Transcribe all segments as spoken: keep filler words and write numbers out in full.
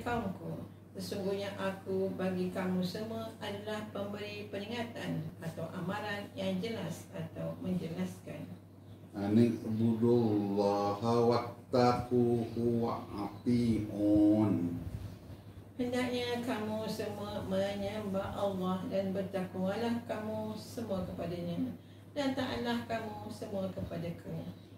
kaumku, sesungguhnya aku bagi kamu semua adalah pemberi peringatan atau amaran yang jelas atau menjelaskan. Anik budullaha wattaquhu wa ati'un. Hendaknya kamu semua menyembah Allah dan bertakwalah kamu semua kepadanya, dan taatlah kamu semua kepadaku.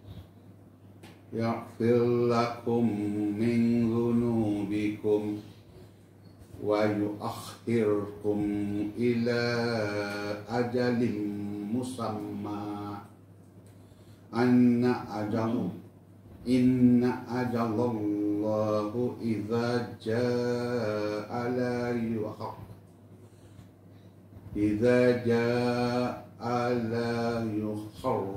Yaghfir lakum min dhunubikum wa yuakhirkum ila ajalin musamma. Anna ajalu inna ajalallahu idza jaa la yuhaq idza jaa la yukhar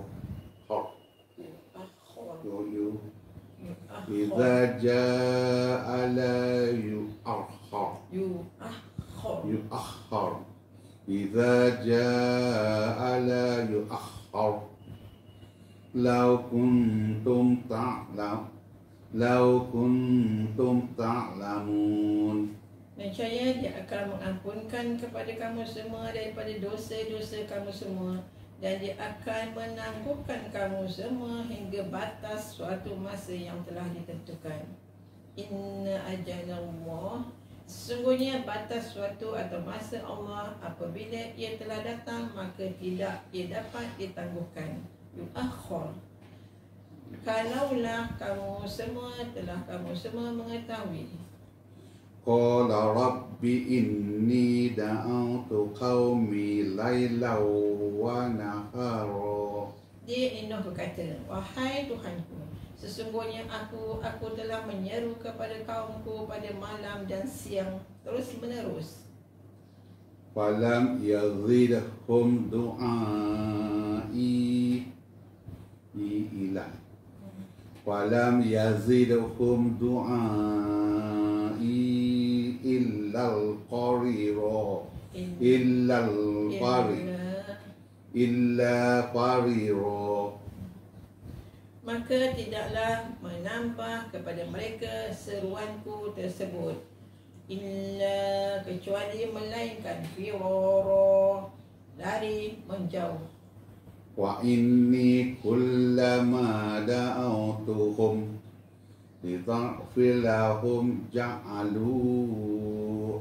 yu idza jaa la yuakhar Yuakhir. yuakhar idza jaa la yuakhar. Lau kuntum ta'lam Lau kuntum ta'lamun. Nescaya dia akan mengampunkan kepada kamu semua daripada dosa-dosa kamu semua, dan dia akan menangguhkan kamu semua hingga batas suatu masa yang telah ditentukan. Inna ajalallah, sesungguhnya batas suatu atau masa Allah apabila ia telah datang, maka tidak ia dapat ditangguhkan. Yuakhir, kalaulah kamu semua telah kamu semua mengetahui. Qala rabbi inni da'autu qaumi laylaw wa nahara. Dia Nuh berkata, wahai Tuhanku, sesungguhnya aku aku telah menyeru kepada kaumku pada malam dan siang terus menerus. Falam yazidhum du'ai ila Walam yazidhum du'ai illal qarira illal qari illa qarira. Maka tidaklah menambah kepada mereka seruanku tersebut, illa kecuali melainkan firara, lari menjauh. Wa inni kullama da'autuhum litaghfir lahum ja'alu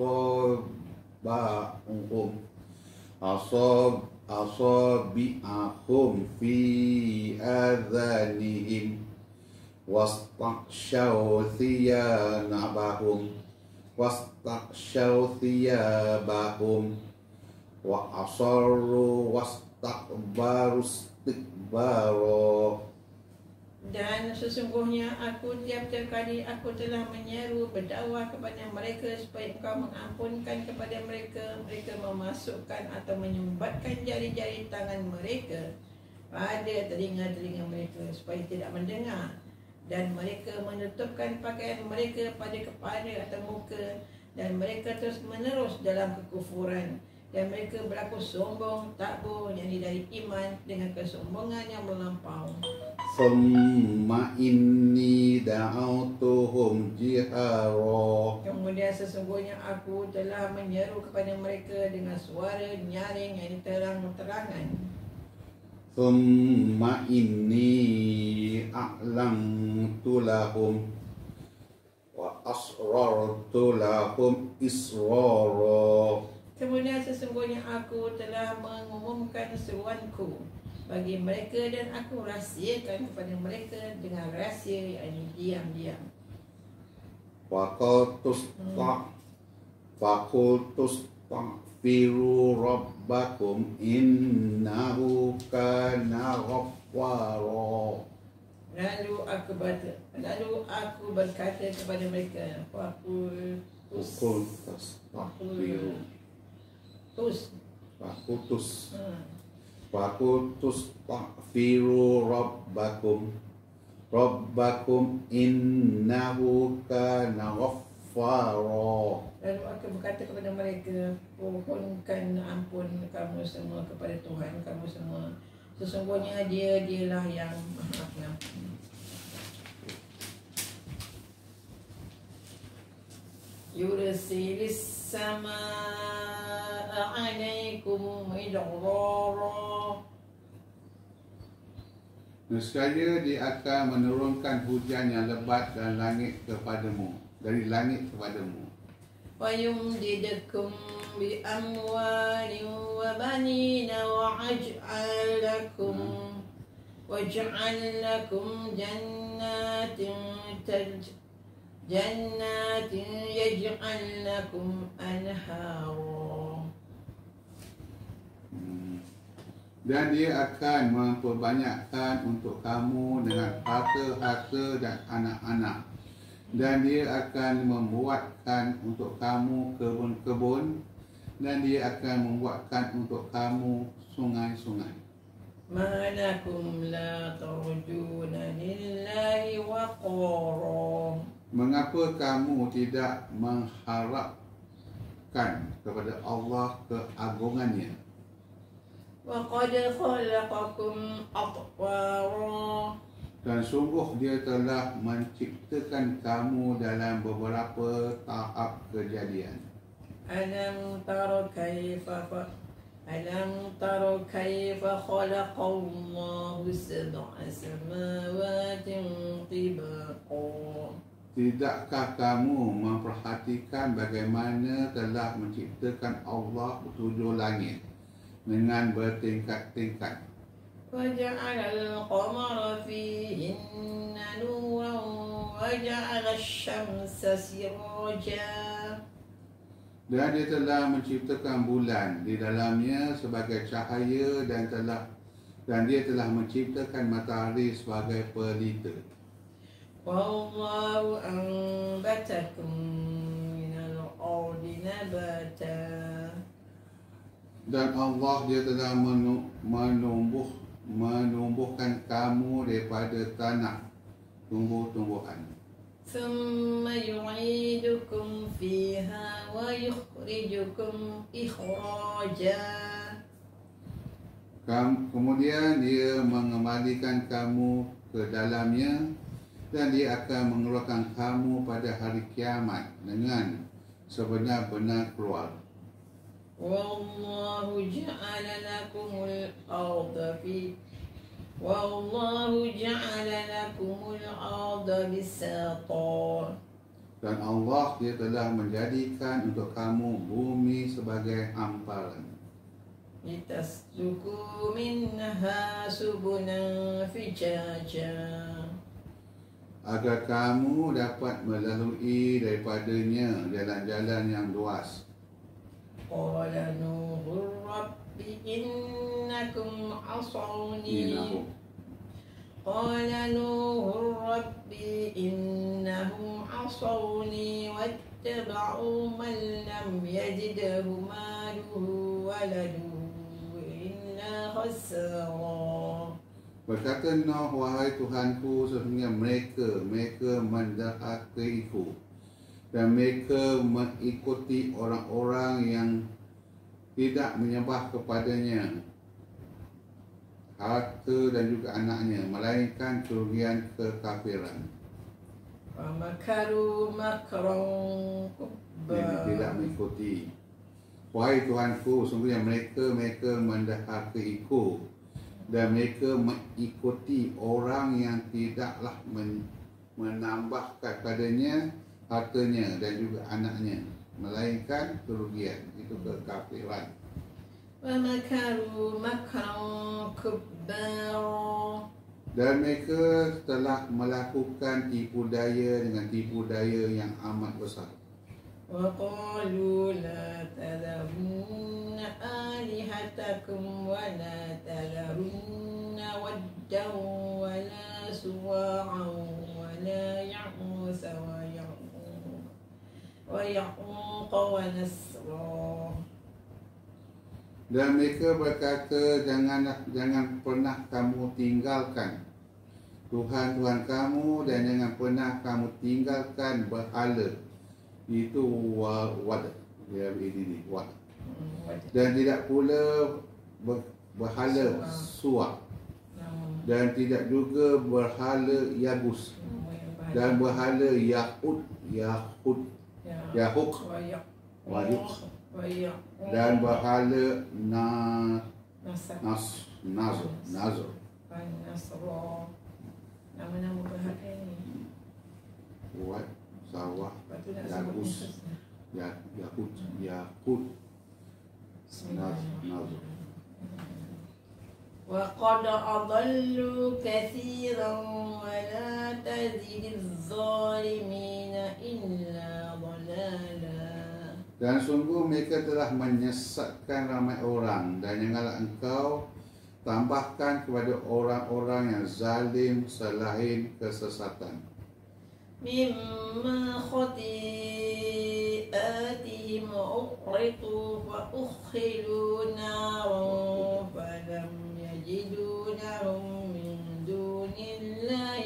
asabahum asab asabi'ahum fi adhanihim wastakshaw thiyabahum wastakshaw thiyabahum wa asarru was takbaru istikbaro. Dan sesungguhnya aku tiap-tiap kali aku telah menyeru berdakwah kepada mereka supaya engkau mengampunkan kepada mereka, mereka memasukkan atau menyumbatkan jari-jari tangan mereka pada telinga-telinga mereka supaya tidak mendengar, dan mereka menutupkan pakaian mereka pada kepala atau muka, dan mereka terus menerus dalam kekufuran, dan mereka berlaku sombong, takbur, yakni dari iman dengan kesombongan yang melampau. Summa inni da'autuhum jihara. Kemudian sesungguhnya aku telah menyeru kepada mereka dengan suara nyaring yang terang-terangan. Summa inni a'lamtu lahum wa asrartu lahum israra. Kemudian sesungguhnya aku telah mengumumkan seruanku bagi mereka, dan aku rahsiakan kepada mereka dengan rahsia, yakni diam-diam. Faqultus ta Faqultus ta'firu rabbakum innahu kana ghaffara. Lalu aku berkata, lalu aku berkata kepada mereka, Faqultus ta'firu Tus Fakutus hmm. Fakutus ta'firu rabbakum Rabbakum innahu kana ghaffara. Lalu aku berkata kepada mereka, mohonkan ampun kamu semua kepada Tuhan kamu semua, sesungguhnya dia dialah yang maha pengampun. يرسل السماء عليكم مدرارا. Nescaya dia akan menurunkan hujan yang lebat dan langit kepadamu, dari langit kepadamu. ويمددكم بأموال وبنين ويجعل لكم ويجعل لكم جنات تج جنات يجعل لكم أنهارا. Dan dia akan memperbanyakkan untuk kamu dengan harta-harta dan anak-anak. Dan dia akan membuatkan untuk kamu kebun-kebun. Dan dia akan membuatkan untuk kamu sungai-sungai. ما لكم لا ترجون لله وقارا. Mengapa kamu tidak mengharapkan kepada Allah keagungannya? وقد خلقكم أطوارا. Dan sungguh dia telah menciptakan kamu dalam beberapa tahap kejadian. ألم تر كيف ألم تر كيف خلق الله سبع سماوات طباقا. Tidakkah kamu memperhatikan bagaimana telah menciptakan Allah tujuh langit dengan bertingkat-tingkat? وجعل القمر فيهن نورا وجعل الشمس سراجا. Dan dia telah menciptakan bulan di dalamnya sebagai cahaya dan telah dan dia telah menciptakan matahari sebagai pelita. والله أنبتكم من الأرض نباتا. Dan Allah dia telah menumbuh menumbuhkan kamu daripada tanah tumbuh-tumbuhan. ثم يعيدكم فيها ويخرجكم إخراجا. Kemudian dia mengembalikan kamu ke dalamnya dan dia akan mengeluarkan kamu pada hari kiamat dengan sebenar-benar keluar. والله جعل لكم الأرض في والله جعل لكم الأرض بساطا. Dan Allah dia telah menjadikan untuk kamu bumi sebagai hamparan. لتسلكوا منها سبلا فجاجا. Agar kamu dapat melalui daripadanya jalan-jalan yang luas. قال نوح رب إنكم عصوني. قال نوح رب إنهم عصوني واتبعوا من لم يجده ماله ولده إلا خسارا. Berkata Nuh, wahai Tuhanku, sesungguhnya mereka mereka mendahakaiku dan mereka mengikuti orang-orang yang tidak menyembah kepadanya, harta dan juga anaknya, melainkan kerugian kekafiran. ومكروا مكرا Yang tidak mengikuti. Wahai Tuhanku, sesungguhnya mereka mereka mendahakaiku dan mereka mengikuti orang yang tidaklah men- menambahkan padanya hartanya dan juga anaknya, melainkan kerugian, itu kekafiran. ومكروا مكرا كبارا. Dan mereka telah melakukan tipu daya dengan tipu daya yang amat besar. وقالوا لا تذرن آلهتكم ولا تذرن ودا ولا سواعا ولا يغوث ويعوق ويعوق ونسرا. Dan mereka berkata, janganlah jangan pernah kamu tinggalkan Tuhan-Tuhan kamu dan jangan pernah kamu tinggalkan berhala. Itu wad, ya ini wad. Dan tidak pula ber, berhala suak. Dan tidak juga berhala yagus. Dan berhala yahud, yahud. Yahuk Wayak. Wayuk Wayak. dan berhala na, Nasab. nas, Nazr Nazr Nasro. Nama-nama berhala ni. Kuat Sawah Lepas tu nak sebut Yagus khususnya. Ya, Yahud Yahud Naz, Nazr. وقد أضلوا كثيرا ولا تزد الظالمين إلا ضلالا. Dan sungguh mereka telah menyesatkan ramai orang, dan janganlah engkau tambahkan kepada orang-orang yang zalim selain kesesatan. مما خطيئاتهم أغرقوا فأدخلوا نارا فلم يجدوا لهم من دون الله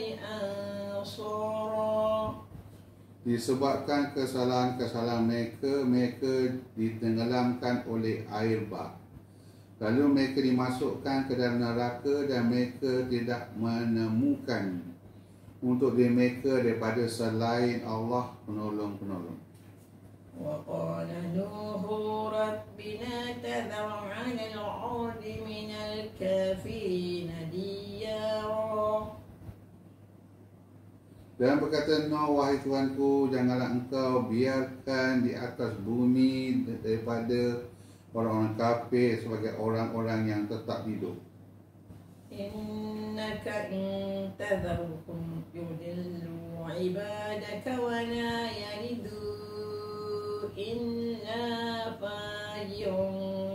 أنصارا. Disebabkan kesalahan-kesalahan mereka, mereka ditenggelamkan oleh air bah. Lalu mereka dimasukkan ke dalam neraka, dan mereka tidak menemukan untuk diri mereka daripada selain Allah penolong-penolong. وقال نوح ربنا تذر على الأرض من الكافرين ديارا. Dan berkata Nuh, wahai Tuhanku, janganlah engkau biarkan di atas bumi daripada orang-orang kafir sebagai orang-orang yang tetap hidup. إنك إن تذرهم يضلوا عبادك ولا يلدوا إلا فاجرا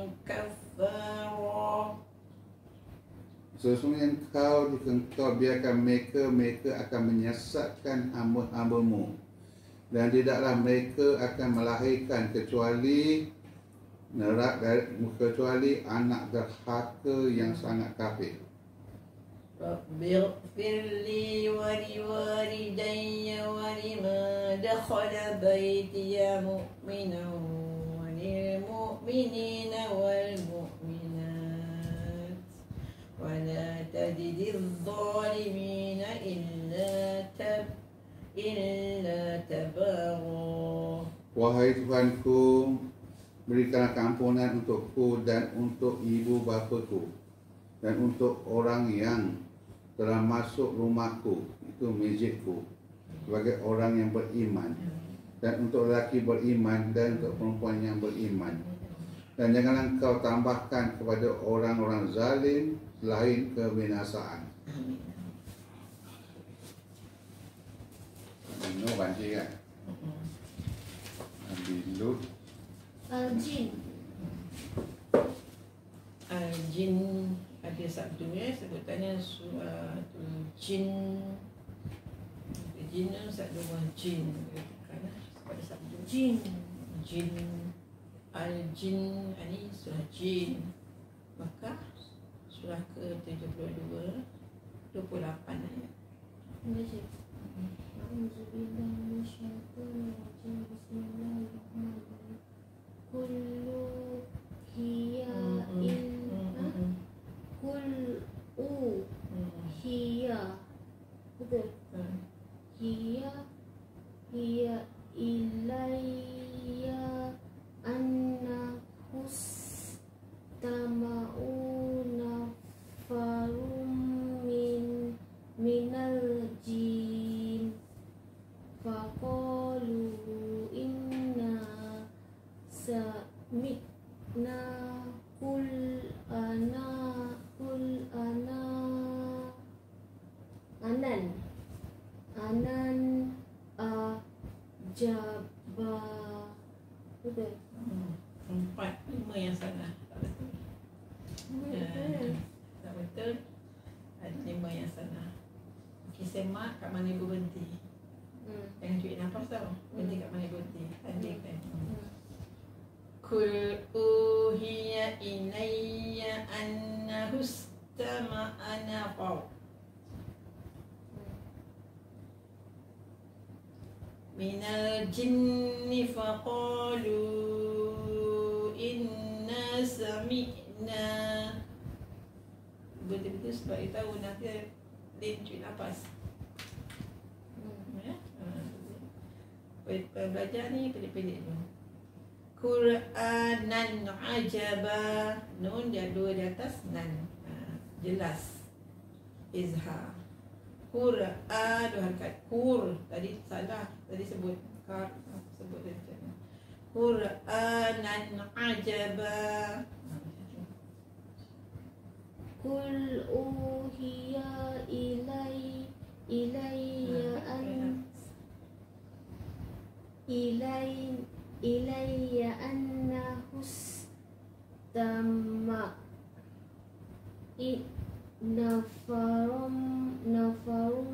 كفارا. Sesungguhnya engkau, jika engkau biarkan mereka, mereka akan menyesatkan hamba-hambamu, dan tidaklah mereka akan melahirkan kecuali neraka, kecuali anak derhaka yang sangat kafir. رب اغفر لي ولوالدي ولمن دخل بيتي مؤمنا وللمؤمنين والمؤمنات ولا تزد الظالمين إلا تب إلا تبارا. Wahai Tuhanku, berikanlah keampunan untukku dan untuk ibu bapaku, dan untuk orang yang telah masuk rumahku, itu masjidku, sebagai orang yang beriman, dan untuk lelaki beriman dan untuk perempuan yang beriman. Dan janganlah engkau tambahkan kepada orang-orang zalim selain kebinasaan. Ini banjir kan? Nabi Lut. Al-Jin. Al-Jin ada sabdunya, sebutannya suratul Jin. Jin tu sabdu jin. Kerana pada sabdu Jin. Jin. Al-Jin ini surah Jin. Maka surah ke tujuh puluh dua, dua puluh lapan ayat. Baca. A'udzubillahi minasyaitonir rajim. Bismillahirrahmanirrahim. Kullu hiya in Kul u hiya. Betul. Hiya hiya ilayya anna hustama'una farum min minal jin faqalu inna sami'na kul ana kul ana anan anan ajaba. Betul. Empat, lima yang salah. Tak betul. Betul. Tak betul. Ada lima yang salah. Okey, semak kat mana ibu berhenti. Hmm. Jangan cuik nafas tau. Berhenti kat mana ibu berhenti. Tandingkan. Hmm. Kul uhiya ilayya annahu istama'a nafar minal jinni faqalu inna sami'na. Betul-betul sebab dia tahu nanti dia cuik nafas. Hmm. Ya? Belajar ni pilih-pilih dulu. Qur'anan ajaba. Nun dia dua di atas, nan. Ha, jelas. Izhar. Qur'an dua harakat. Qur. Tadi salah. Tadi sebut. Kar. Sebut dia macam ni. Qur'anan ajaba. Kul uhiya ilai ilayya an ilai ilayya annahus tama i nafarum nafarum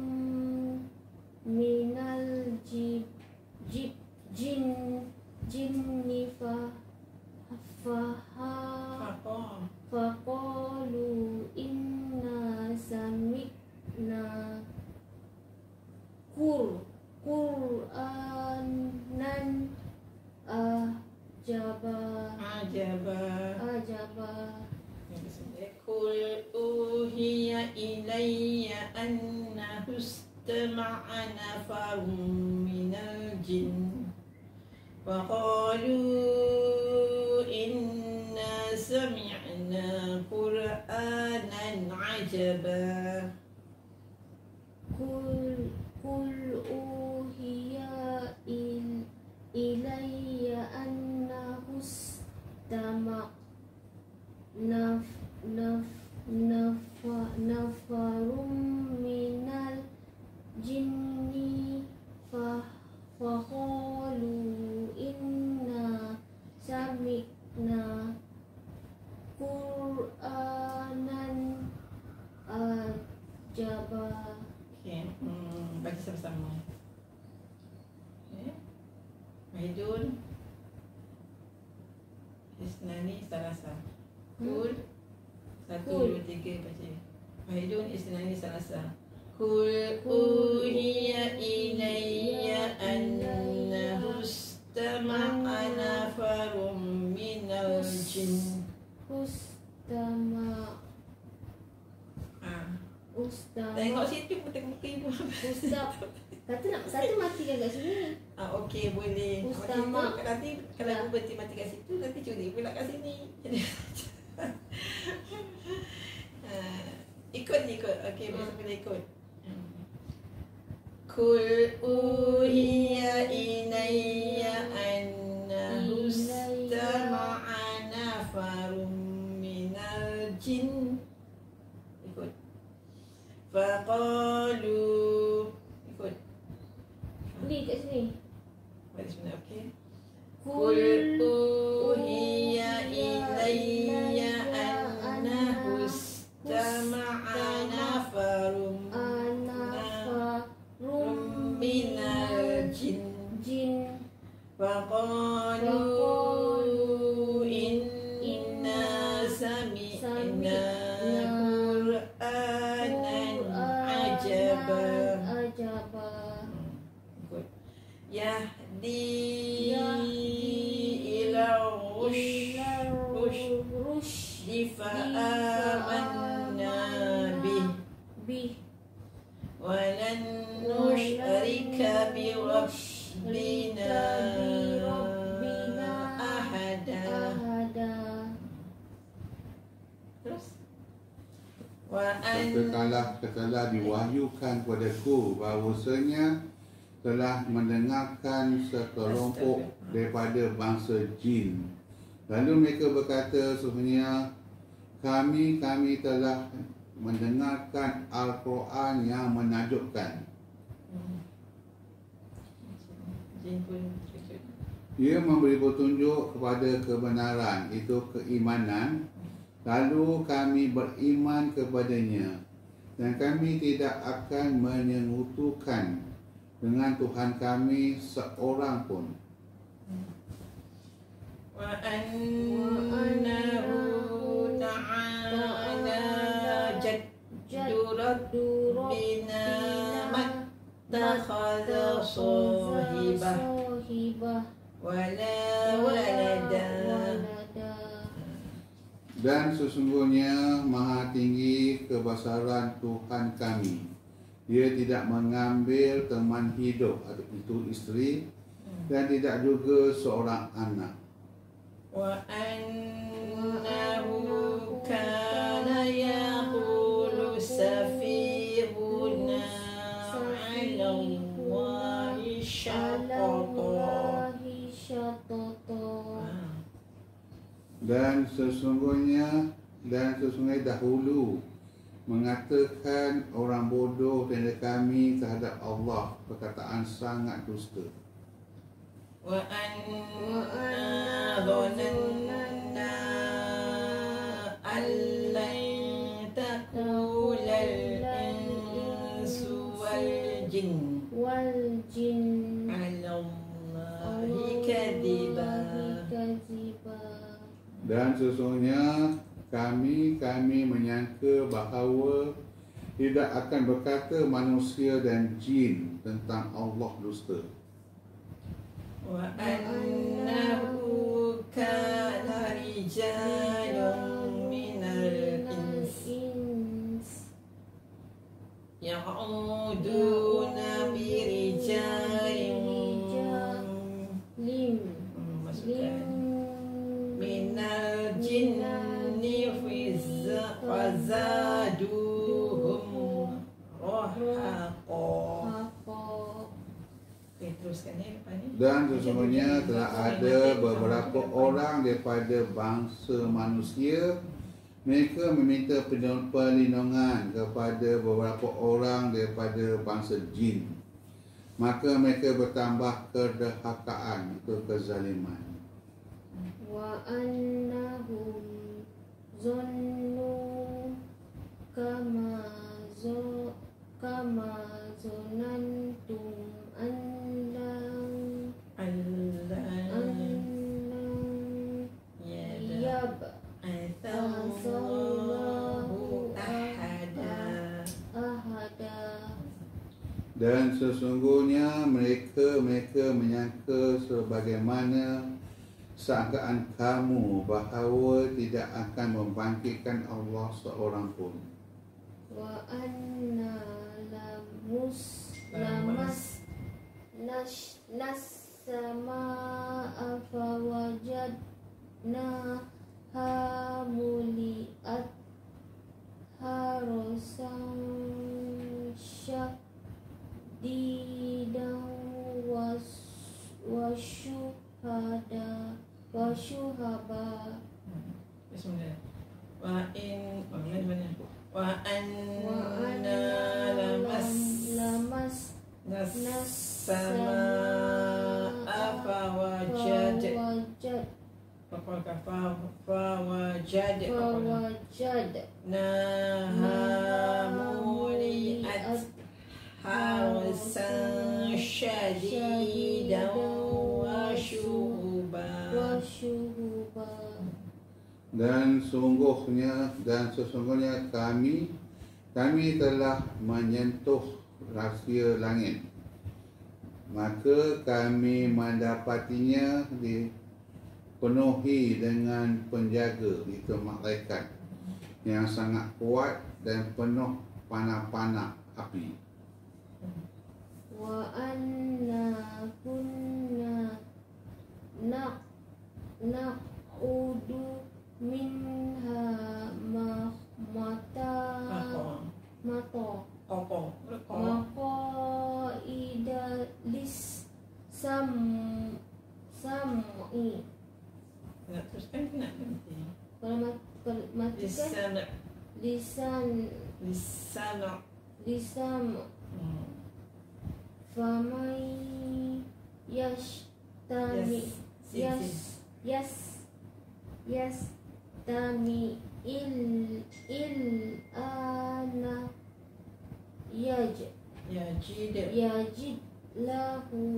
minal jib jib jin jinni fa faha Faqah. faqalu inna sami'na qur qur'anan ajaba Ajaba. ajaba Qul uhiya ilayya annahu istama'a nafarun minal jin وقالوا إنا سمعنا قرآنا عجبا Kul kul uhiya il ilayya annahu istama naf naf nafa nafarum minal jinni fa faqalu inna sami'na qur'anan ajaba. Okay, hmm, baca sama-sama. Okay. Mahidun Isnani Salasa. Kul Satu, Kul. dua, tiga baca. Mahidun Isnani Salasa. Kul uhiya ilayya annahu istama'a nafarun minal jin. Ustama Ah, Ustama tengok situ pun tengok muka ibu. Ustaz kata nak satu matikan kat sini. Ah, okey boleh. Ustama. Macam tu, nanti kalau aku berhenti mati kat situ, nanti curi pula kat sini. Jadi ah, ikut je ikut. Okey, boleh boleh ikut. Kul uhiya ilayya annahu istama'a nafarun minal jin. Ikut. Faqalu. Ikut. Ni kat sini. Baris benar, okey. Kul Qul uhiya ilayya annahu istama'a nafarun anafarum minal jin jin faqalu inna sami'na Qur'anan ajaba. ajaba Ikut. Yahdi Yahdi ila rushd rush rush fa'amanna bih bih walan nusyrika bi rabbina ahada. ahada. Terus wa an Katakanlah, telah diwahyukan kepadaku bahawasanya telah mendengarkan sekelompok daripada bangsa jin. Lalu mereka berkata, sesungguhnya kami kami telah mendengarkan Al-Quran yang menakjubkan. jin pun cucuk. Ia memberi petunjuk kepada kebenaran, itu keimanan. Lalu kami beriman kepadanya, dan kami tidak akan menyekutukan dengan Tuhan kami seorang pun. Wa annahu ta'ala jaddu rabbina mattakhadha sahibah wala walada. Dan sesungguhnya maha tinggi kebesaran Tuhan kami. Dia tidak mengambil teman hidup, atau itu isteri, dan tidak juga seorang anak. Wa annahu kana yaqulu safihuna 'ala Allahi syatata. Dan sesungguhnya dan sesungguhnya dahulu mengatakan orang bodoh dari kami terhadap Allah perkataan sangat dusta. Wa anna dhananna allan taqula al-insu wal jin wal jin 'ala Allahi kadhiba. Dan sesungguhnya kami kami menyangka bahawa tidak akan berkata manusia dan jin tentang Allah dusta. Wa annahu kana rijalun minal ins ya'uduna bi rijalin lim masukkan minal jinni fazaduhum rahaqa. Okey, teruskan ya lepas ni. Dan sesungguhnya telah ada beberapa orang daripada bangsa manusia, mereka meminta perlindungan kepada beberapa orang daripada bangsa jin, maka mereka bertambah kedurhakaan, itu kezaliman. Wa annahum zannu kama zo kama zonantum annam Allah annam ya yab Allahu ahada. ahada. Dan sesungguhnya mereka mereka menyangka sebagaimana sangkaan kamu bahawa tidak akan membangkitkan Allah seorang pun. Wa anna lamus lamas nas nas sama afawajadna hamuliat harosan syadidan was wasyuhada wasyuhaba. Bismillah. Wa in wa min mana? Wa Wa anna lamas lamas nas nas sama apa wajad wajad apa kafa fa wajad wajad nahamuliat hausan syadidan wa syuba. wasyuhuba. Dan sungguhnya dan sesungguhnya kami kami telah menyentuh rahsia langit, maka kami mendapatinya dipenuhi dengan penjaga, itu malaikat yang sangat kuat dan penuh panah-panah api. Wa anna kunna nak naqudu minha ma mata mata Koko. maqaida lis sam sam'i. Nak teruskan ke nak berhenti? Kalau mat- kalau matikan Lisan lisan lisan lisan hmm. famai yash tami Yes. yes yes yes tami il il ana yaj Ya jid yajid lahu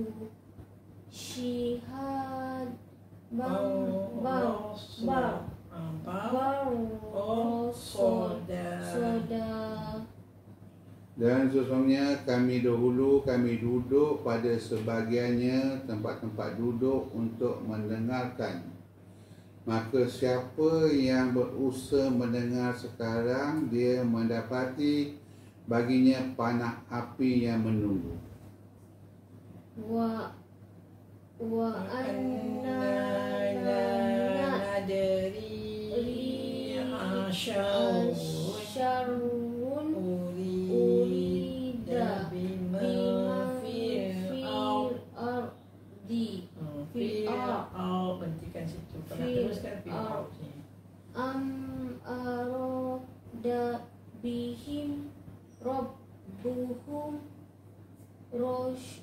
shihad bang bang bang bang Oh, soda. soda. Dan sesungguhnya kami dahulu kami duduk pada sebahagiannya tempat-tempat duduk untuk mendengarkan. Maka siapa yang berusaha mendengar sekarang, dia mendapati baginya panah api yang menunggu. Wa wa anna la nadri asyarun syarrun urida bima fil ardi fil ard. Berhentikan situ. Kalau teruskan fil ard ni. am arada bihim rabbuhum rosh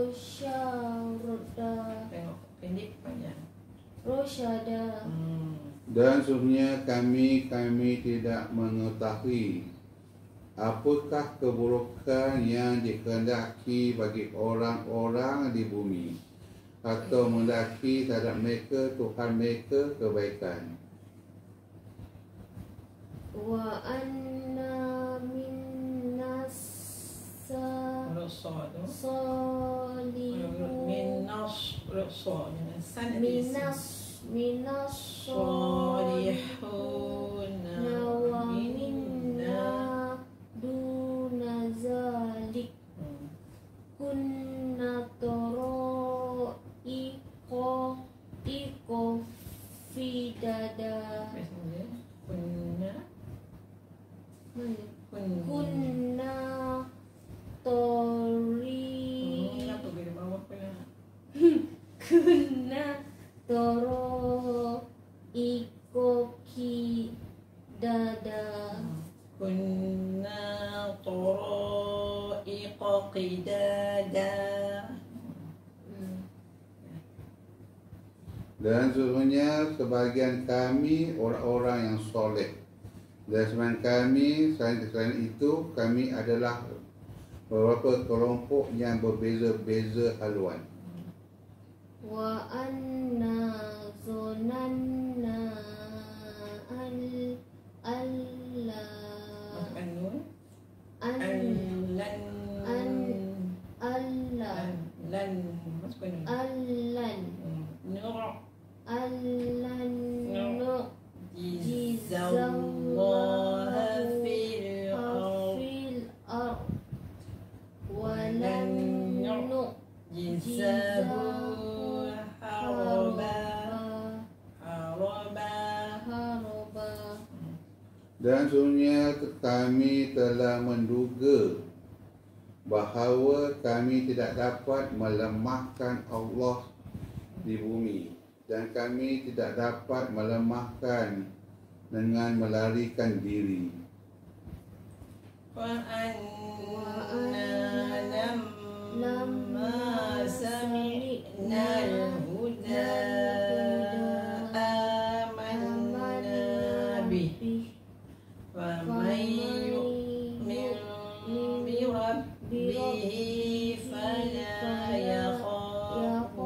rosyada Tengok pendek panjang. rosyada. Hmm. Dan sesungguhnya kami kami tidak mengetahui apakah keburukan yang dikehendaki bagi orang-orang di bumi, atau mendaki terhadap mereka Tuhan mereka kebaikan. Wa anna minnas Huruf sa tu. salihun Minas huruf sa dengan san minas minas salihun nawa minna. minna duna zalik Hmm. kunna toro iko iko fidada Biasanya kunna mana kunna. kunna tori Hmm, kenapa bila bawah pula? kunna toro ikoki dada Kunna tara'iqa qidada. hmm. Dan sesungguhnya sebagian kami orang-orang yang soleh, dan sebagian kami selain, selain itu kami adalah beberapa kelompok yang berbeza-beza haluan. Wa anna zonanna al alla Masukkan nun. an An lan An- alla lan lan masukkan nun. allan Hmm. Nur allan nu jizallaha fil ard fil ard walan nu jizahu haraba haraba. haraba. Dan sesungguhnya kami telah menduga bahawa kami tidak dapat melemahkan Allah di bumi, dan kami tidak dapat melemahkan dengan melarikan diri. Wa anna lamma sami'na al-huda amanna bih wa may yu'min bi rabbih fala yakhafu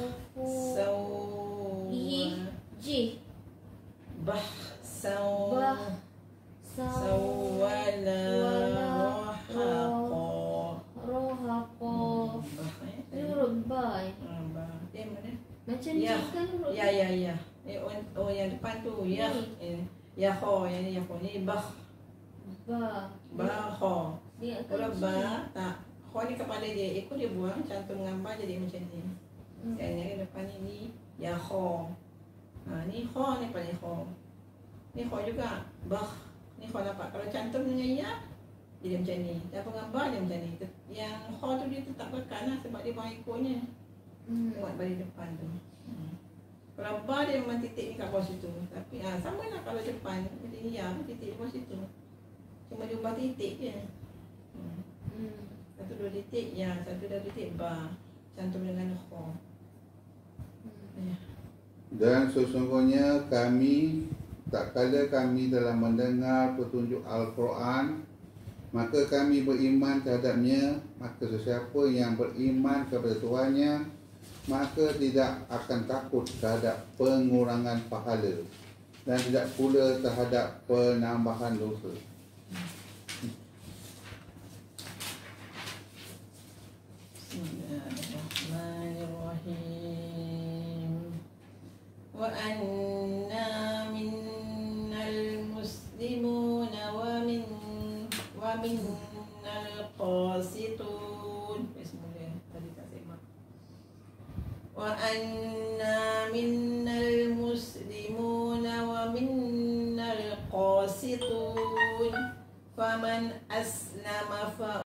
yakhsaw Ji bahsaw bah sawala rahaqa. rohako Bah, eh? ni huruf ba eh. Ah, bah. Dia mana? Macam Ya. ni kan huruf Ya, ya, ya. Eh, oh, oh, yang depan tu. Ya. Eh, ya, ho. Yang ni, ya, ho. Ni, bah. ba Bah, ho. dia akan Huruf ji. ba, tak. Ho ni kepala dia. Ekor dia buang. Cantum gambar jadi macam ni. Hmm. Yang ni depan ni, ni. Ya, ho. Ha, ni, ho ni paling ho. Ni, ho juga. Bah. Ni, ho nampak. Kalau cantum dengan ya, dia macam ni. Dan penggambar dia macam ni. Yang ho tu dia tetap tekan lah sebab dia buang ekornya. Hmm. Tengok balik depan tu. Hmm. Kalau bar dia memang titik ni kat bawah situ. Tapi ah sama lah kalau depan. Jadi ya titik di bawah situ. Cuma dia ubah titik je. Hmm. Hmm. Satu dua titik ya, satu dua titik bar. Cantum dengan kho. Hmm. Ya. Dan sesungguhnya kami, tak kala kami telah mendengar petunjuk Al-Quran, maka kami beriman terhadapnya. Maka sesiapa yang beriman kepada Tuhannya, maka tidak akan takut terhadap pengurangan pahala, dan tidak pula terhadap penambahan dosa. Bismillahirrahmanirrahim. Wa anna minnal muslimuna wa min wa minnal qasitun. Bismillah. Tadi tak semak. Wa anna minnal muslimuna wa minnal qasitun faman aslama fa